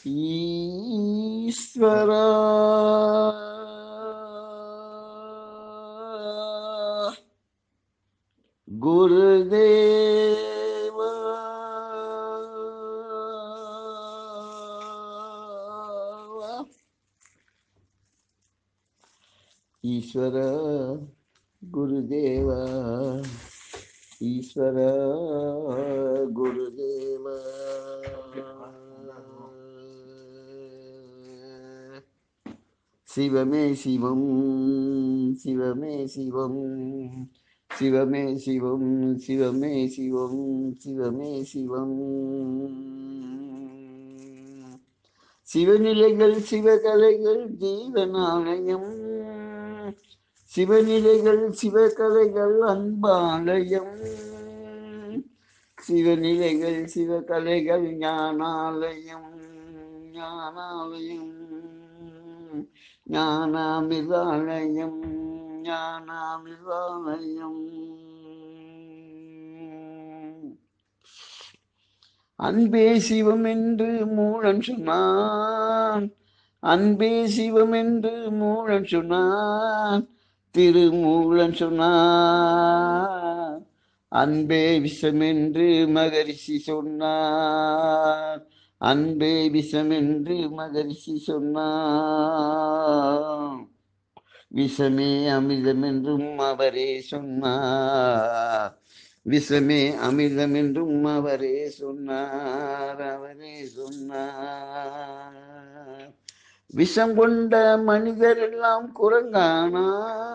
ஈஸ்வரா குருதேவா ஈஸ்வரா குருதேவா ஈஸ்வரா குருதேவா சிவமே சிவம் சிவமே சிவம் சிவமே சிவம் சிவமே சிவம் சிவமே சிவம் சிவநிலைகள் சிவகலைகள் ஜீவனாலயம் சிவநிலைகள் சிவகலைகள் அன்பாலயம் சிவநிலைகள் சிவகலைகள் ஞானாலயம் ஞானாலயம் ஞானாமிர்தாலயம் ஞானாமிர்தாலயம் அன்பே சிவம் என்று மூலன் சொன்னான் அன்பே சிவம் என்று மூலன் சொன்னான் திருமூலன் சொன்னான் அன்பே விஷம் என்று மகரிஷி சொன்னார் அன்பே விஷம் என்று மகரிஷி சொன்னார் விஷமே அமிர்தம் என்றும் அவரே சொன்னார் விஷமே அமிர்தம் என்றும் அவரே சொன்னார் விஷம் கொண்ட மனிதர் எல்லாம் குரங்கானா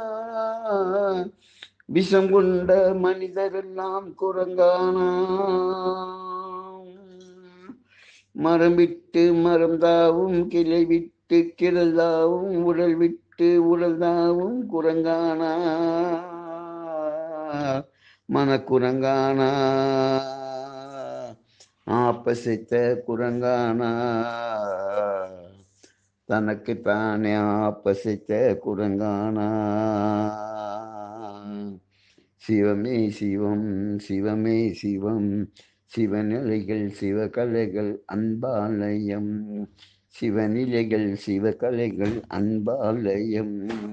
விஷம் கொண்ட மனிதர் எல்லாம் குரங்கானா மரம் விட்டு மரம் தாவும் கிளை விட்டு கிளை தாவும் உடல் விட்டு உடல் தாவும் குரங்கானா மனக்குரங்கானா ஆப்பசைத்த குரங்கானா தனக்கு தானே ஆப்பசைத்த குரங்கானா சிவமே சிவம் சிவமே சிவம் சிவநிலைகள் சிவகலைகள் அன்பாலயம் சிவநிலைகள் சிவகலைகள் அன்பாலயம்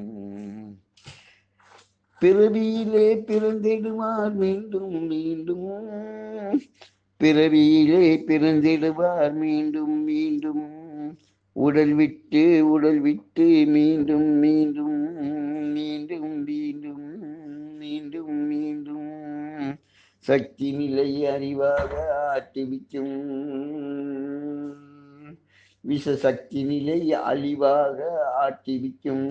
பிறவியிலே பிறந்திடுவார் மீண்டும் மீண்டும் பிறவியிலே பிறந்திடுவார் மீண்டும் மீண்டும் உடல் விட்டு மீண்டும் மீண்டும் மீண்டும் மீண்டும் மீண்டும் மீண்டும் சக்தி நிலை அறிவாக ஆட்டிவிக்கும் விஷ சக்தி நிலை அழிவாக ஆட்டிவிக்கும்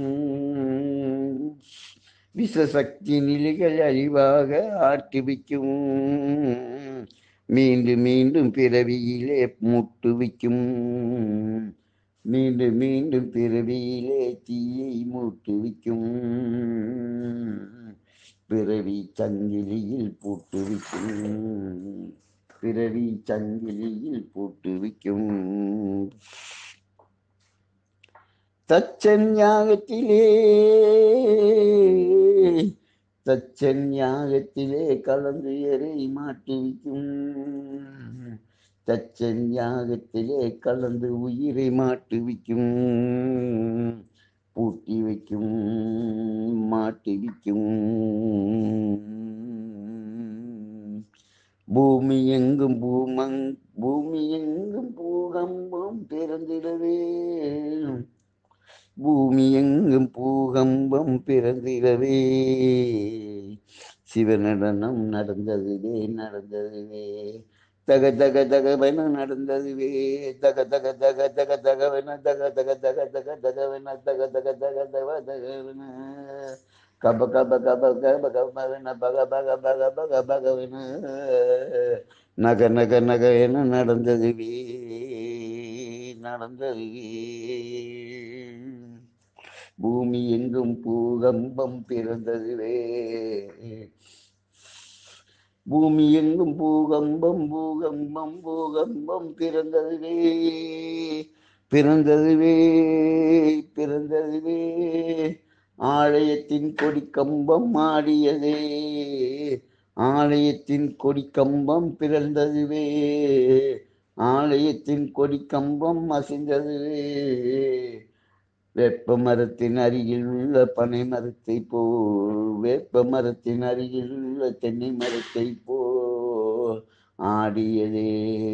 விஷசக்தி நிலைகள் அழிவாக ஆட்டிவிக்கும் மீண்டும் மீண்டும் பிறவியிலே மூட்டுவிக்கும் மீண்டும் மீண்டும் பிறவியிலே தீயை மூட்டுவிக்கும் பிறவி சங்கிலியில் பூட்டுவிக்கும் பிறவி சங்கிலியில் பூட்டுவிக்கும் தச்சன்யாகத்திலே கலந்து எறை மாட்டுவிக்கும் தச்சன்யாகத்திலே கலந்து உயிரை மாட்டுவிக்கும் பூட்டி வைக்கும் மாட்டுவிக்கும் பூமி எங்கும் பூகம்பம் பிறந்திடவே பூமி எங்கும் பூகம்பம் பிறந்திடவே சிவநடனம் நடந்ததுவே தக தக தகவென நடந்ததுவே தக தக தக தக தகவென தக தக தக தக தகவென தக தக தக தக தகவென கப கப கப கப கபவென பக பக பக பக பகவென நக நக நக என நடந்ததுவே பூமி எங்கும் பூகம்பம் பிறந்ததுவே பூமி எங்கும் பூகம்பம் பிறந்ததுவே ஆலயத்தின் கொடிக்கம்பம் ஆடியதே ஆலயத்தின் கொடிக்கம்பம் பிறந்ததுவே ஆலயத்தின் கொடி கம்பம் அசைந்தது. வேப்ப மரத்தின் அருகில் உள்ள பனை மரத்தை போல், வேப்ப மரத்தின் அருகில் உள்ள தென்னை மரத்தை போல் ஆடியதே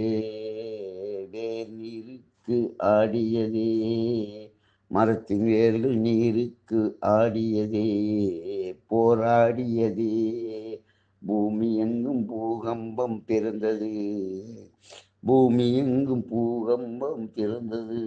வேர் நீருக்கு ஆடியதே, மரத்தின் வேர்கள் நீருக்கு ஆடியதே போராடியதே. பூமி எங்கும் பூகம்பம் பிறந்தது, பூமி எங்கும் பூகம்பம் பிறந்தது.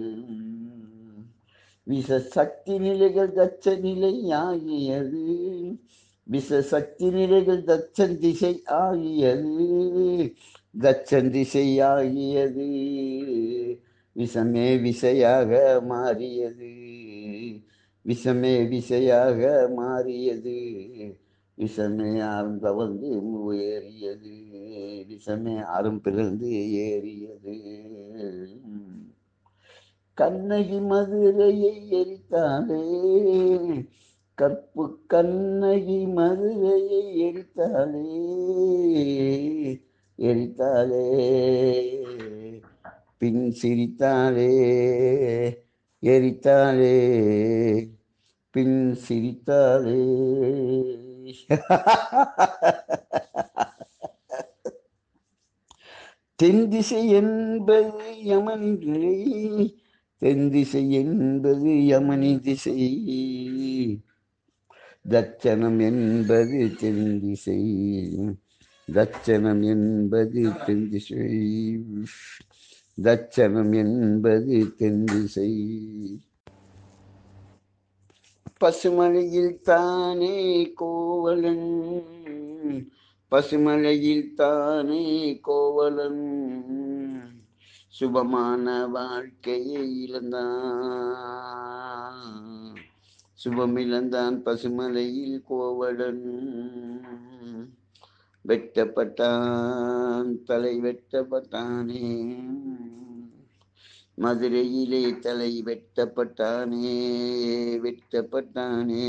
விஷ சக்தி நிலைகள் தச்ச நிலை ஆகியது, விஷ சக்தி நிலைகள் தச்சன் திசை ஆகியது, தச்சன் திசை ஆகியது. விஷமே விசையாக மாறியது, விஷமே விசையாக மாறியது. விஷமே ஆறும் தவழ்ந்து ஏறியது, விஷமே ஆறும் பிறந்து ஏறியது. கண்ணகி மதுரையை எரித்தாலே, கற்பு கண்ணகி மதுரையை எரித்தாலே, எரித்தாலே பின் சிரித்தாலே, எரித்தாலே பின் சிரித்தாலே. தென் திசை என்பது யமனின் நிலை, தென் திசை என்பது யமனின் திசை, தட்சணம் என்பது தென் திசை, தட்சணம் என்பது தென் திசை, தட்சணம் என்பது தென் திசை. பசுமலையில் தானே கோவலன், பசுமலையில் தானே கோவலன் சுபமான வாழ்க்கையை இழந்தான், சுபமிழந்தான் பசுமலையில் கோவலன். வெட்டப்பட்டான் தலை வெட்டப்பட்டானே, மதுரையிலே தலை வெட்டப்பட்டானே, வெட்டப்பட்டானே.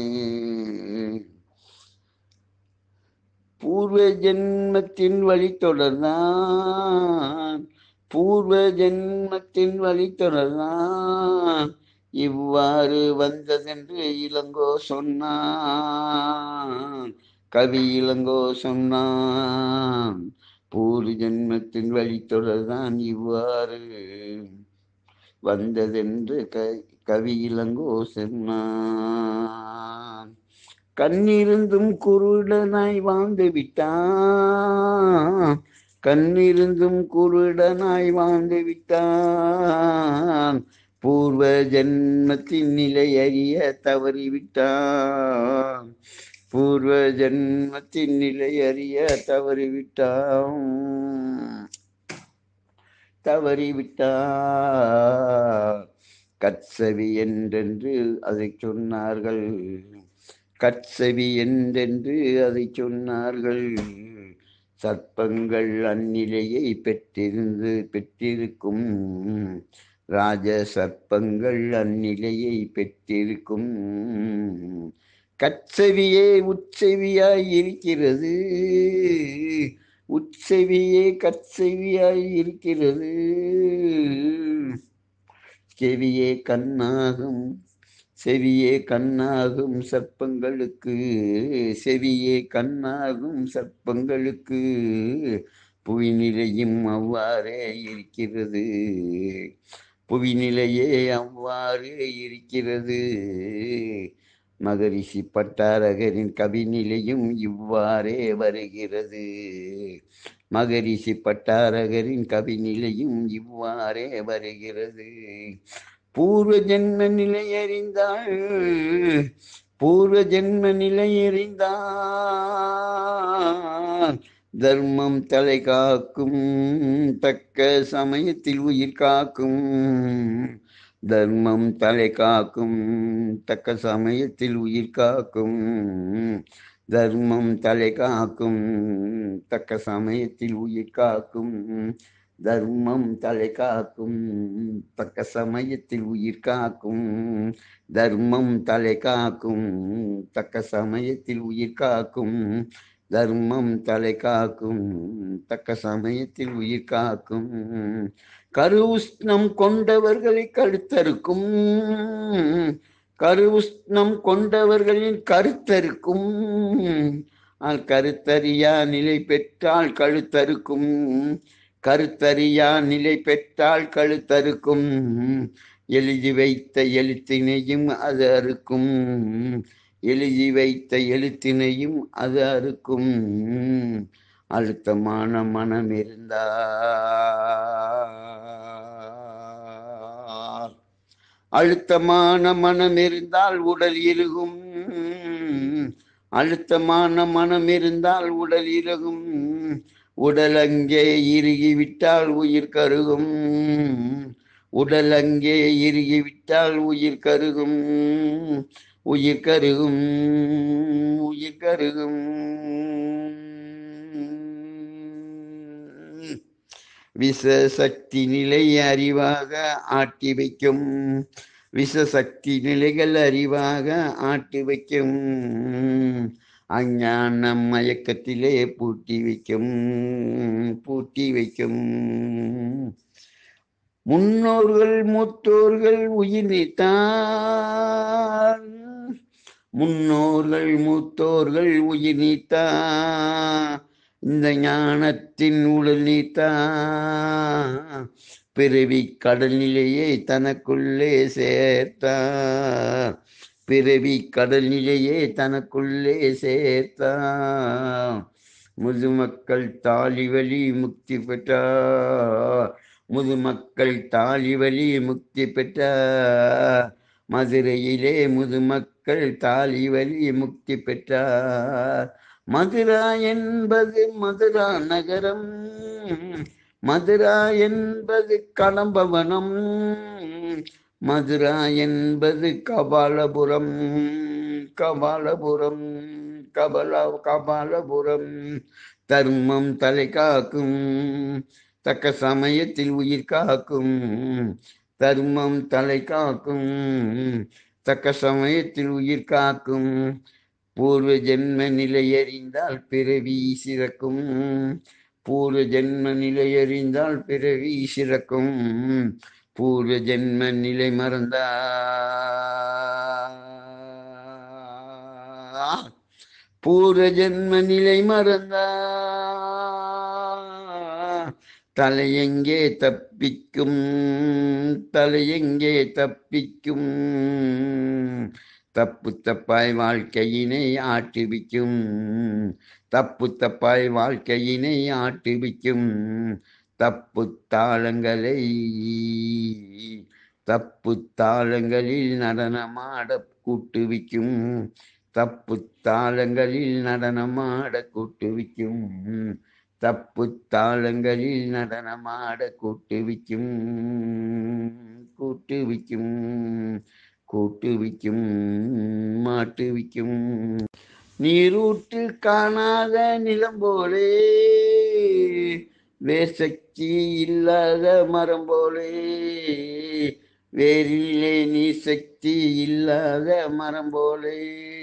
பூர்வ ஜென்மத்தின் வழி தொடர்ந்தான், பூர்வ ஜென்மத்தின் வழி தொடர்ந்தான், இவ்வாறு வந்ததென்று இளங்கோ சொன்னான், கவி இளங்கோ சொன்னான். பூர்வ ஜென்மத்தின் வழி தொடர்ந்தான், இவ்வாறு வந்ததென்று கவி இளங்கோ சொன்னான். கண்ணிருந்தும் குருடனாய் வாழ்ந்து விட்டான், கண்ணிருந்தும் குருடனாய் வாழ்ந்து விட்டான். பூர்வ ஜென்மத்தின் நிலை அறிய தவறிவிட்டான், பூர்வ ஜென்மத்தின் நிலை அறிய தவறிவிட்டான், தவறிவிட்டார். கற்செவி என்றென்று அதை சொன்னார்கள், கற்செவி என்றென்று அதை சொன்னார்கள். சர்ப்பங்கள் அந்நிலையை பெற்றிருக்கும், ராஜ சர்ப்பங்கள் அந்நிலையை பெற்றிருக்கும். கற்செவியே உட்செவியாய் இருக்கிறது, உட்செவியே கற்செவியாய் இருக்கிறது. செவியே கண்ணாகும், செவியே கண்ணாகும் சர்ப்பங்களுக்கு, செவியே கண்ணாகும் சர்ப்பங்களுக்கு. புவிநிலையும் அவ்வாறே இருக்கிறது, புவிநிலையே அவ்வாறு இருக்கிறது. மகரிஷி பட்டாரகரின் கவிநிலையும் இவ்வாறே வருகிறது, மகரிஷி பட்டாரகரின் கவிநிலையும் இவ்வாறே வருகிறது. பூர்வ ஜென்ம நிலை அறிந்தாள், பூர்வ ஜென்ம நிலை அறிந்தாள். தர்மம் தலை காக்கும், தக்க சமயத்தில் உயிர் காக்கும். தர்மம் தலை காக்கும், தக்க சமயத்தில் உயிர் காக்கும். தர்மம் தலை காக்கும், தக்க சமயத்தில் உயிர் காக்கும். தர்மம் தலை காக்கும், தக்க சமயத்தில் உயிர் காக்கும். தர்மம் தலை காக்கும், தக்க சமயத்தில் உயிர் காக்கும். தர்மம் தலை காக்கும், தக்க சமயத்தில் உயிர் காக்கும். கருவுஷ்ணம் கொண்டவர்களை கழுத்தறுக்கும், கருவுஷ்ணம் கொண்டவர்களின் கருத்தறுக்கும். கருத்தறியா நிலை பெற்றால் கழுத்தறுக்கும், கருத்தறியா நிலை பெற்றால் கழுத்தறுக்கும். எழுதி வைத்த எழுத்தினையும் அது அறுக்கும், எழுதி வைத்த எழுத்தினையும் அது அறுக்கும். அழுத்தமான மனம் இருந்தால், அழுத்தமான மனம் இருந்தால் உடல் இறுகும், அழுத்தமான மனம் இருந்தால் உடல் இறுகும். உடல் அங்கே இறுகிவிட்டால் உயிர் கருகும், உடல் அங்கே இறுகிவிட்டால் உயிர் கருகும், உயிர் கருகும், உயிர் கருகும். விஷசக்தி நிலை அறிவாக ஆட்டி வைக்கும், விஷசக்தி நிலைகள் அறிவாக ஆட்டி வைக்கும். அஞ்ஞான மயக்கத்திலே பூட்டி வைக்கும், பூட்டி வைக்கும். முன்னோர்கள் மூத்தோர்கள் உயிர் நீத்தார், முன்னோர்கள் மூத்தோர்கள் உயிர் நீத்தார். இந்த ஞானத்தின் உடல் நீத்தார், பிறவி கடல் நிலையை தனக்குள்ளே சேர்த்தார், பிறவி கடல் நிலையே தனக்குள்ளே சேர்த்தார். முதுமக்கள் தாலிவலி முக்தி பெற்றார், முதுமக்கள் தாலிவலி முக்தி பெற்றார். மதுரையிலே முதுமக்கள் தாலிவலி முக்தி பெற்றார். மதுரா என்பது மதுரா நகரம், மதுரா என்பது கடம்பவனம், மதுரா என்பது கபாலபுரம், கபாலபுரம், கபாலபுரம். தர்மம் தலை காக்கும், தக்க சமயத்தில் உயிர் காக்கும். தர்மம் தலை காக்கும், தக்க சமயத்தில் உயிர் காக்கும். பூர்வ ஜென்ம நிலை அறிந்தால் பிறவி சிறக்கும், பூர்வ ஜென்ம நிலை அறிந்தால் பிறவி சிறக்கும். பூர்வ ஜென்ம நிலை மறந்தால், பூர்வ ஜென்ம நிலை மறந்தால் தலையெங்கே தப்பிக்கும், தலையெங்கே தப்பிக்கும். தப்பு தப்பாய் வாழ்க்கையினை ஆட்டுவிக்கும், தப்பு தப்பாய் வாழ்க்கையினை ஆட்டுவிக்கும். தப்பு தாளங்களை, தப்பு தாளங்களில் நடனமாட கூட்டுவிக்கும், தப்பு தாளங்களில் நடனமாட கூட்டுவிக்கும். தப்பு தாளங்களில் நடனமாட கூட்டுவிக்கும், கூட்டுவிக்கும், கூட்டுவிக்கும், மாட்டுவிக்கும். நீரூற்று காணாத நிலம் போலே, வேசக்தி இல்லாத மரம் போலே, வேரிலே நீர் சக்தி இல்லாத மரம் போலே.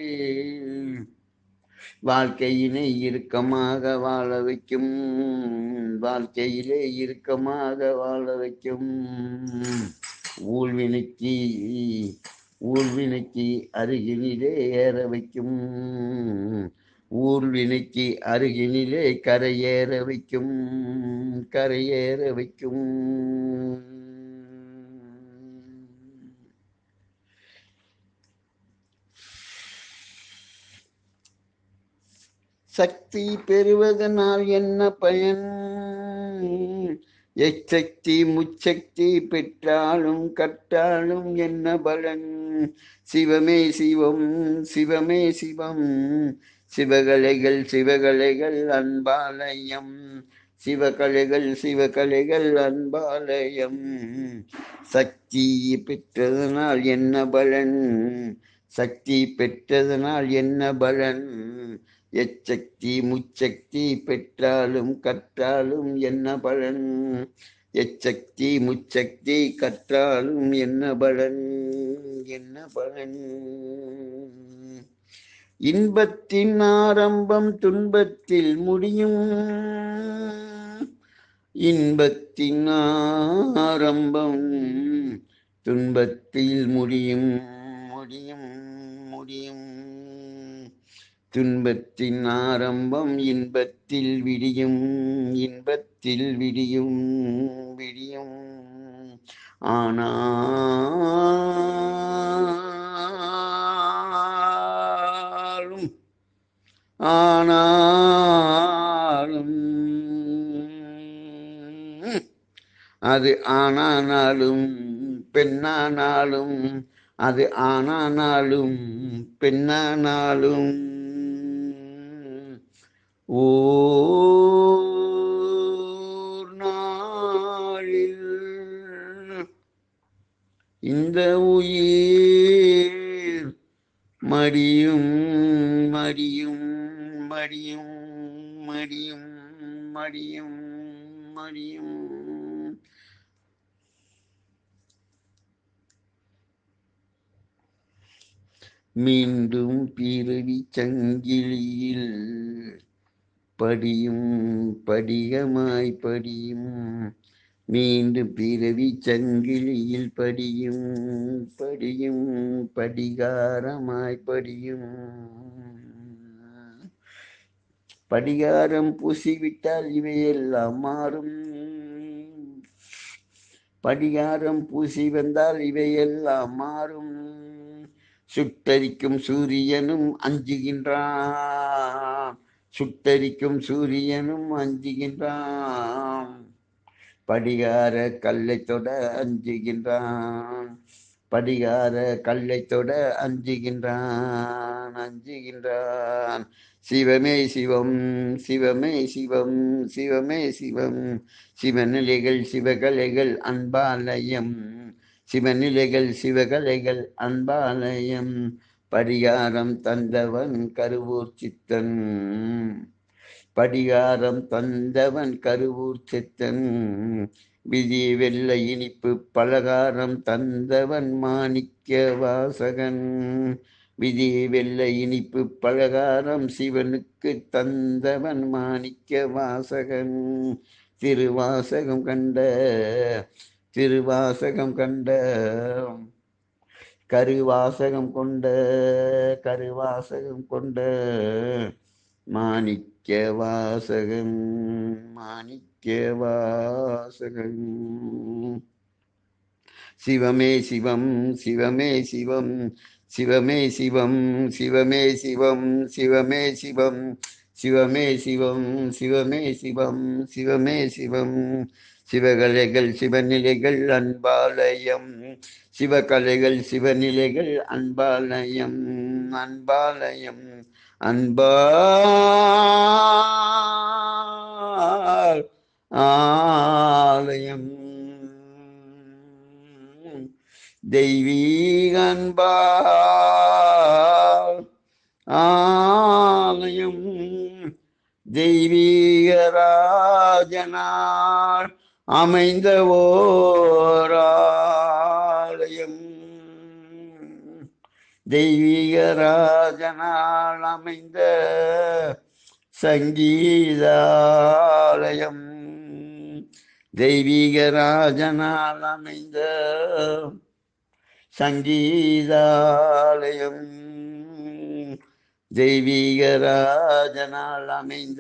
வாழ்க்கையினை இறுக்கமாக வாழ வைக்கும், வாழ்க்கையிலே இறுக்கமாக வாழ வைக்கும். ஊழ்வினைக்கு, ஊழ்வினைக்கு அருகினிலே ஏற வைக்கும், ஊழ்வினைக்கு அருகினிலே கரையேற வைக்கும், கரையேற வைக்கும். சக்தி பெறுவதனால் என்ன பயன்? எச்சக்தி முச்சக்தி பெற்றாலும் கற்றாலும் என்ன பலன்? சிவமே சிவம், சிவமே சிவம், சிவகலைகள் சிவகலைகள் அன்பாலயம், சிவகலைகள் சிவகலைகள் அன்பாலயம். சக்தி பெற்றதனால் என்ன பலன்? சக்தி பெற்றதனால் என்ன பலன்? எச்சக்தி முச்சக்தி பெற்றாலும் கற்றாலும் என்ன பலன்? எச்சக்தி முச்சக்தி கற்றாலும் என்ன பலன்? என்ன பலன்? இன்பத்தின் ஆரம்பம் துன்பத்தில் முடியும். இன்பத்தின் ஆரம்பம் துன்பத்தில் முடியும். முடியும் முடியும். துன்பத்தின் ஆரம்பம் இன்பத்தில் விடியும். இன்பத்தில் விடியும் விடியும். ஆனாலும் ஆனாலும் அது ஆனானாலும் பெண்ணானாலும், அது ஆனானாலும் பெண்ணானாலும், ஓர் நாளில் இந்த உயிர் மடியும் மடியும் மடியும் மடியும் மடியும் மடியும். மீண்டும் பிறவி சங்கிலியில் படியும் படிகமாய் படியும். மீண்டும் பிறவி சங்கிலியில் படியும் படியும் படிகாரமாய் படியும். படிகாரம் பூசிவிட்டால் இவையெல்லாம் மாறும். படிகாரம் பூசி வந்தால் இவையெல்லாம் மாறும். சுட்டரிக்கும் சூரியனும் அஞ்சுகின்றான். சுட்டரிக்கும் சூரியனும் அஞ்சுகின்றான். படிகார கல்லை தொட அஞ்சுகின்றான். படிகார கல்லை தொட அஞ்சுகின்றான் அஞ்சுகின்றான். சிவமே சிவம் சிவமே சிவம் சிவமே சிவம். சிவநிலைகள் சிவகலைகள் அன்பாலயம். சிவநிலைகள் சிவகலைகள் அன்பாலயம். படிகாரம் தந்தவன் கருவூர் சித்தன். படிகாரம் தந்தவன் கருவூர் சித்தன். விதி வெள்ளை இனிப்பு பலகாரம் தந்தவன் மாணிக்க வாசகன். விதி வெள்ளை இனிப்பு பலகாரம் சிவனுக்கு தந்தவன் மாணிக்க வாசகன். திருவாசகம் கண்ட திருவாசகம் கண்ட கருவாசகம் கொண்ட கருவாசகம் கொண்ட மாணிக்க வாசகன் மாணிக்க வாசகன். சிவமே சிவம் சிவமே சிவம் சிவமே சிவம் சிவமே சிவம் சிவமே சிவம் சிவமே சிவம் சிவமே சிவம் சிவமே சிவம். சிவகலைகள் சிவநிலைகள் அன்பாலயம். சிவகலைகள் சிவநிலைகள் அன்பாலயம் அன்பாலயம் அன்பால் ஆலயம். தெய்வீக அன்பால் ஆலயம். தெய்வீக ராஜனார் அமைந்த ஓராலயம். தெய்வீக ராஜனால் அமைந்த சங்கீதாலயம். தெய்வீக ராஜனால் அமைந்த சங்கீதாலயம். தெய்வீக ராஜனால் அமைந்த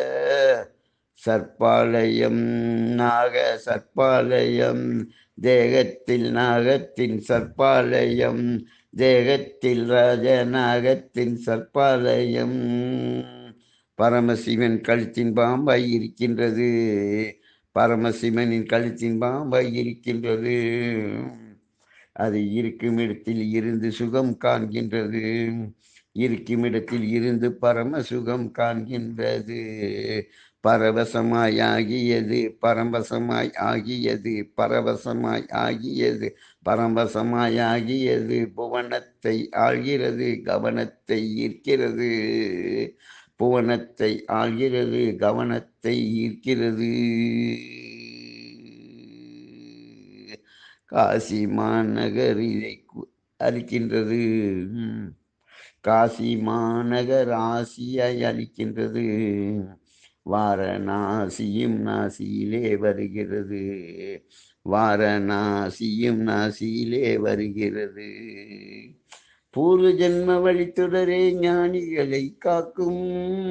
சர்ப்பாலயம் நாக சர்ப்பாலயம். தேகத்தில் நாகத்தின் சர்ப்பாலயம். தேகத்தில் ராஜநாகத்தின் சர்ப்பாலயம். பரமசிவன் கழுத்தின் பாம்பாய் இருக்கின்றது. பரமசிவனின் கழுத்தின் பாம்பாய் இருக்கின்றது. அது இருக்கும் இடத்தில் இருந்து சுகம் காண்கின்றது. இருக்கும் இடத்தில் இருந்து பரம சுகம் காண்கின்றது. பரவசமாய் ஆகியது பரவசமாய் ஆகியது பரவசமாய் ஆகியது பரவசமாய் ஆகியது. புவனத்தை ஆள்கிறது கவனத்தை ஈர்க்கிறது. புவனத்தை ஆள்கிறது கவனத்தை ஈர்க்கிறது. காசி மாநகர் இதை அறிக்கின்றது. காசி மாநகர் ஆசியாய் அளிக்கின்றது. வாரணாசியும் நாசியிலே வருகிறது. வாரணாசியும் நாசியிலே வருகிறது. பூர்வ ஜென்ம வழித்தொடரே ஞானிகளை காக்கும்.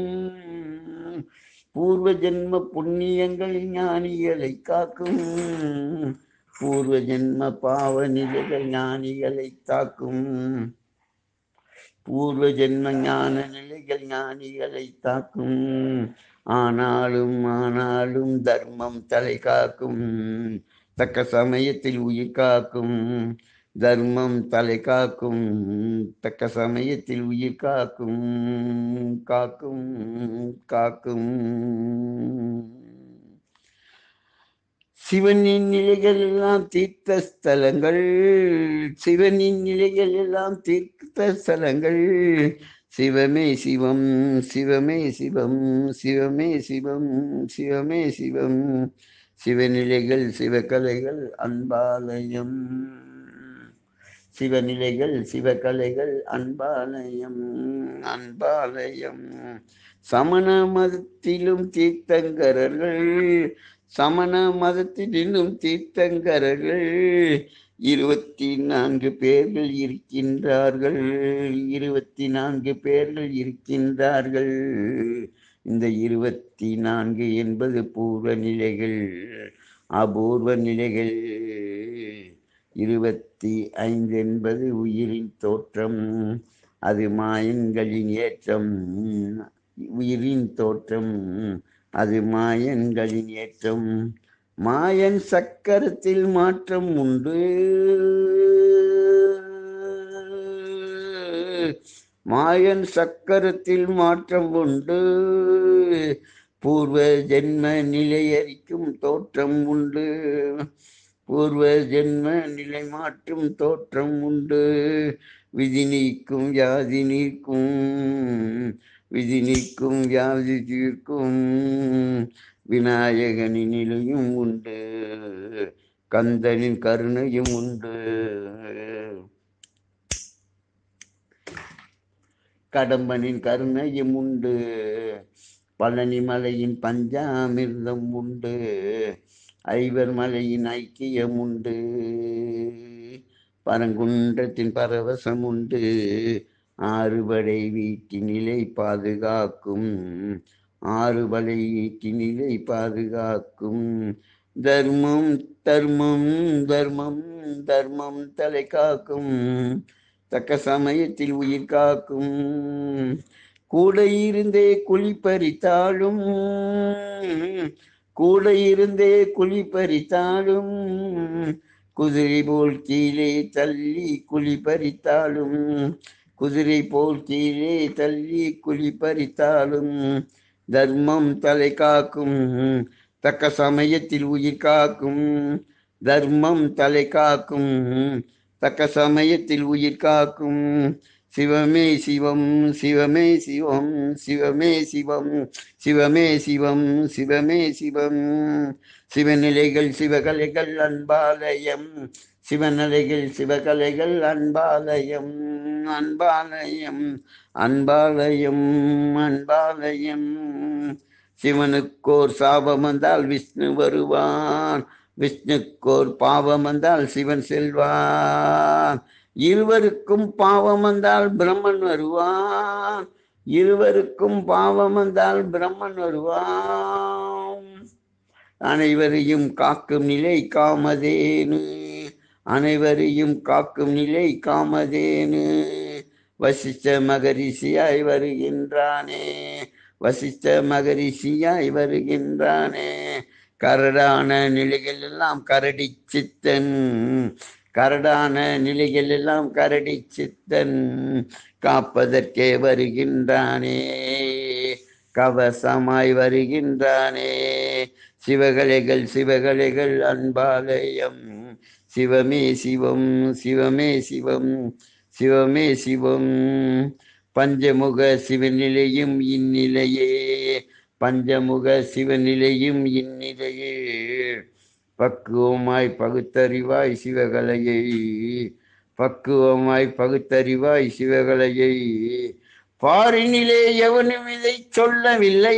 பூர்வ ஜென்ம புண்ணியங்கள் ஞானிகளை காக்கும். பூர்வ ஜென்ம பாவ நிலைகள் ஞானிகளை தாக்கும். பூர்வ ஜென்ம ஞான நிலைகள் ஞானிகளை தாக்கும். ஆனாலும் தர்மம் தலை காக்கும். தக்க சமயத்தில் உயிர் காக்கும். தர்மம் தலை காக்கும். தக்க சமயத்தில் உயிர் காக்கும். காக்கும் காக்கும். சிவனின் நிலைகள் எல்லாம் தீர்த்த ஸ்தலங்கள். சிவனின் நிலைகள் எல்லாம் தீர்த்த ஸ்தலங்கள். சிவமே சிவம் சிவமே சிவம் சிவமே சிவம் சிவமே சிவம். சிவநிலைகள் சிவகலைகள் அன்பாலயம். சிவநிலைகள் சிவகலைகள் அன்பாலயம் அன்பாலயம். சமண மதத்திலும் தீர்த்தங்கரர்கள். சமண மதத்திலும் தீர்த்தங்கரர்கள் 24 பேர்கள் இருக்கின்றார்கள். 24 பேர்கள் இருக்கின்றார்கள். இந்த 24 என்பது பூர்வ நிலைகள், அபூர்வ நிலைகள். 25 என்பது உயிரின் தோற்றம், அது மாயன்களின் ஏற்றம். உயிரின் தோற்றம், அது மாயன்களின் ஏற்றம். மாயன் சக்கரத்தில் மாற்றம் உண்டு. மாயன் சக்கரத்தில் மாற்றம் உண்டு. பூர்வ ஜென்ம நிலையறிக்கும் தோற்றம் உண்டு. பூர்வ ஜென்ம நிலை மாற்றும் தோற்றம் உண்டு. விதி நீக்கும் வியாதி நீக்கும். விதி நீக்கும் வியாதி தீர்க்கும். விநாயகனின் நிலையும் உண்டு. கந்தனின் கருணையும் உண்டு. கடம்பனின் கருணையும் உண்டு. பழனிமலையின் பஞ்சாமிர்தம் உண்டு. ஐவர் மலையின் ஐக்கியம் உண்டு. பரங்குன்றத்தின் பரவசம் உண்டு. ஆறுபடை வீட்டினிலை பாதுகாக்கும். ஆறுபடை வீட்டினிலை பாதுகாக்கும். தர்மம் தர்மம் தர்மம் தர்மம் தலை காக்கும். தக்க சமயத்தில் உயிர் காக்கும். கூட இருந்தே குழி பறித்தாலும். கூட இருந்தே குழி பறித்தாலும். குதிரை போல் கீழே தள்ளி குழி பறித்தாலும். குதிரை போல் கீழே தள்ளி குழி பறித்தாலும். தர்மம் தலை காக்கும். தக்க சமயத்தில் உயிர் காக்கும். தர்மம் தலை காக்கும். தக்க சமயத்தில் உயிர் காக்கும். சிவமே சிவம் சிவமே சிவம் சிவமே சிவம் சிவமே சிவம் சிவமே சிவம். சிவநிலைகள் சிவகலைகள் அன்பாலயம். சிவநிலைகள் சிவகலைகள் அன்பாலயம் அன்பாலயம் அன்பாலயம் அன்பாலயம். சிவனுக்கோர் சாபம் வந்தால் விஷ்ணு வருவான். விஷ்ணுக்கோர் பாவம் வந்தால் சிவன் செல்வான். இருவருக்கும் பாவம் வந்தால் பிரம்மன் வருவான். இருவருக்கும் பாவம் வந்தால் பிரம்மன் வருவான். அனைவரையும் காக்கும் நிலை காமதேனு. அனைவரையும் காக்கும் நிலை காமதேனு. வசிஷ்ட மகரிஷியாய் வருகின்றானே. வசிஷ்ட மகரிஷியாய் வருகின்றானே. கரடான நிலைகள் எல்லாம் கரடி சித்தன். கரடான நிலைகள் எல்லாம் கரடி சித்தன். காப்பதற்கே வருகின்றானே. கவசமாய் வருகின்றானே. சிவகலைகள் சிவகலைகள் அன்பாலயம். சிவமே சிவம் சிவமே சிவம் சிவமே சிவம். பஞ்சமுக சிவநிலையும் இந்நிலையே. பஞ்சமுக சிவநிலையும் இந்நிலையே. பக்குவமாய் பகுத்தறிவாய் சிவகலையை. பக்குவமாய் பகுத்தறிவாய் சிவகலையை பாரினிலே எவனும் இதை சொல்லவில்லை.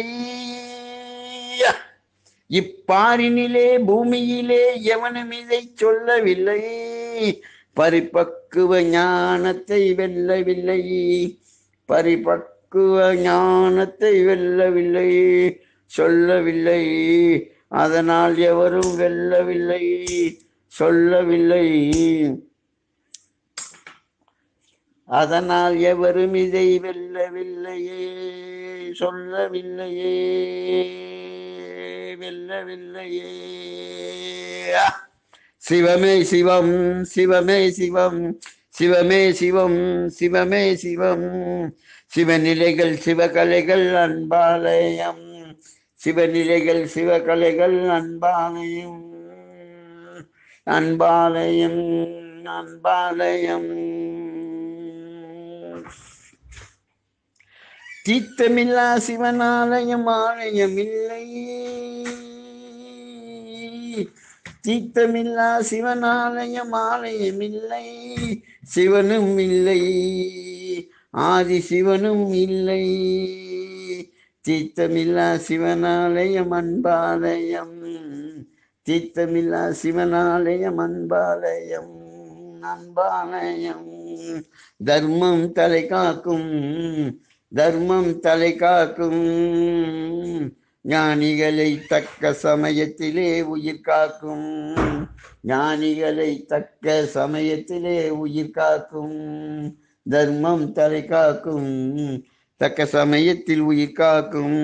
இப்பாரினிலே பூமியிலே எவனும் இதை சொல்லவில்லை. பரிபக்குவ ஞானத்தை வெல்லவில்லை. பரிபக்குவ ஞானத்தை வெல்லவில்லை, சொல்லவில்லை. அதனால் எவரும் வெல்லவில்லை, சொல்லவில்லை. அதனால் எவரும் இதை வெல்லவில்லையே, சொல்லவில்லையே, வெல்லவில்லையே. சிவமே சிவம், சிவமே சிவம், சிவமே சிவம், சிவமே சிவம். சிவநிலைகள் சிவகலைகள் அன்பாலயம், சிவநிலைகள் சிவகலைகள் அன்பாலயம், அன்பாலயம், அன்பாலயம். தீர்த்தமில்லா சிவனாலயம் ஆலயம் இல்லை. தீர்த்தமில்லா சிவனாலயம் ஆலயம் இல்லை. சிவனும் இல்லை, ஆதி சிவனும் இல்லை. தீர்த்தமில்லா சிவனாலயம் அன்பாலயம், தீர்த்தமில்லா சிவனாலயம் அன்பாலயம், அன்பாலயம். தர்மம் தலை காக்கும், தர்மம் தலை காக்கும். ஞானிகளை தக்க சமயத்திலே உயிர் காக்கும், ஞானிகளை தக்க சமயத்திலே உயிர் காக்கும். தர்மம் தலை காக்கும், தக்க சமயத்தில் உயிர் காக்கும்.